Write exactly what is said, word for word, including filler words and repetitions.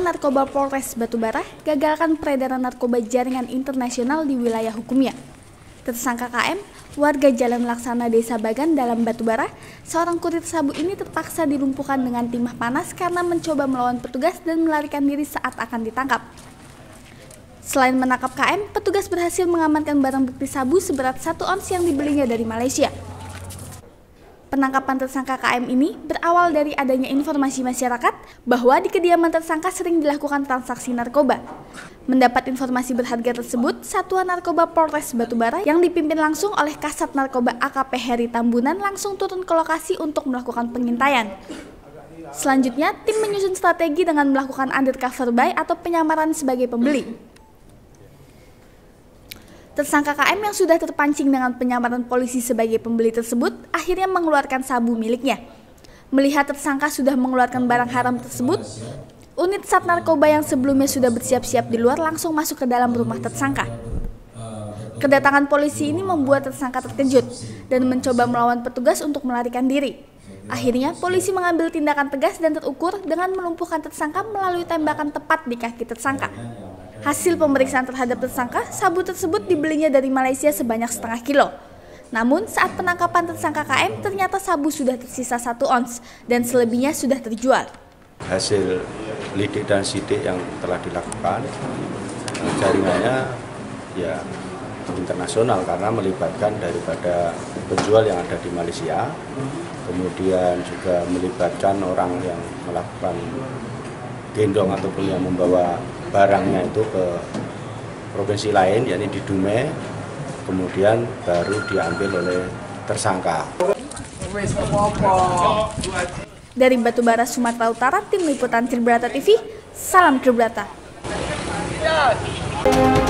Satuan Narkoba Polres Batubara gagalkan peredaran narkoba jaringan internasional di wilayah hukumnya. Tersangka K M, warga Jalan Laksana Desa Bagan dalam Batubara, seorang kurir sabu ini terpaksa dilumpuhkan dengan timah panas karena mencoba melawan petugas dan melarikan diri saat akan ditangkap. Selain menangkap K M, petugas berhasil mengamankan barang bukti sabu seberat satu ons yang dibelinya dari Malaysia. Penangkapan tersangka K M ini berawal dari adanya informasi masyarakat bahwa di kediaman tersangka sering dilakukan transaksi narkoba. Mendapat informasi berharga tersebut, Satuan Narkoba Polres Batubara yang dipimpin langsung oleh Kasat Narkoba A K P Heri Tambunan langsung turun ke lokasi untuk melakukan pengintaian. Selanjutnya, tim menyusun strategi dengan melakukan undercover buy atau penyamaran sebagai pembeli. Tersangka K M yang sudah terpancing dengan penyamaran polisi sebagai pembeli tersebut akhirnya mengeluarkan sabu miliknya. Melihat tersangka sudah mengeluarkan barang haram tersebut, unit Sat Narkoba yang sebelumnya sudah bersiap-siap di luar langsung masuk ke dalam rumah tersangka. Kedatangan polisi ini membuat tersangka terkejut dan mencoba melawan petugas untuk melarikan diri. Akhirnya polisi mengambil tindakan tegas dan terukur dengan melumpuhkan tersangka melalui tembakan tepat di kaki tersangka. Hasil pemeriksaan terhadap tersangka, sabu tersebut dibelinya dari Malaysia sebanyak setengah kilo. Namun saat penangkapan tersangka K M, ternyata sabu sudah tersisa satu ons dan selebihnya sudah terjual. Hasil lidik dan sidik yang telah dilakukan, jaringannya ya internasional karena melibatkan daripada penjual yang ada di Malaysia, kemudian juga melibatkan orang yang melakukan gendong ataupun yang membawa barangnya itu ke provinsi lain, yakni di Dumai, kemudian baru diambil oleh tersangka. Dari Batubara, Sumatera Utara, Tim Liputan Tribrata T V, salam Tribrata.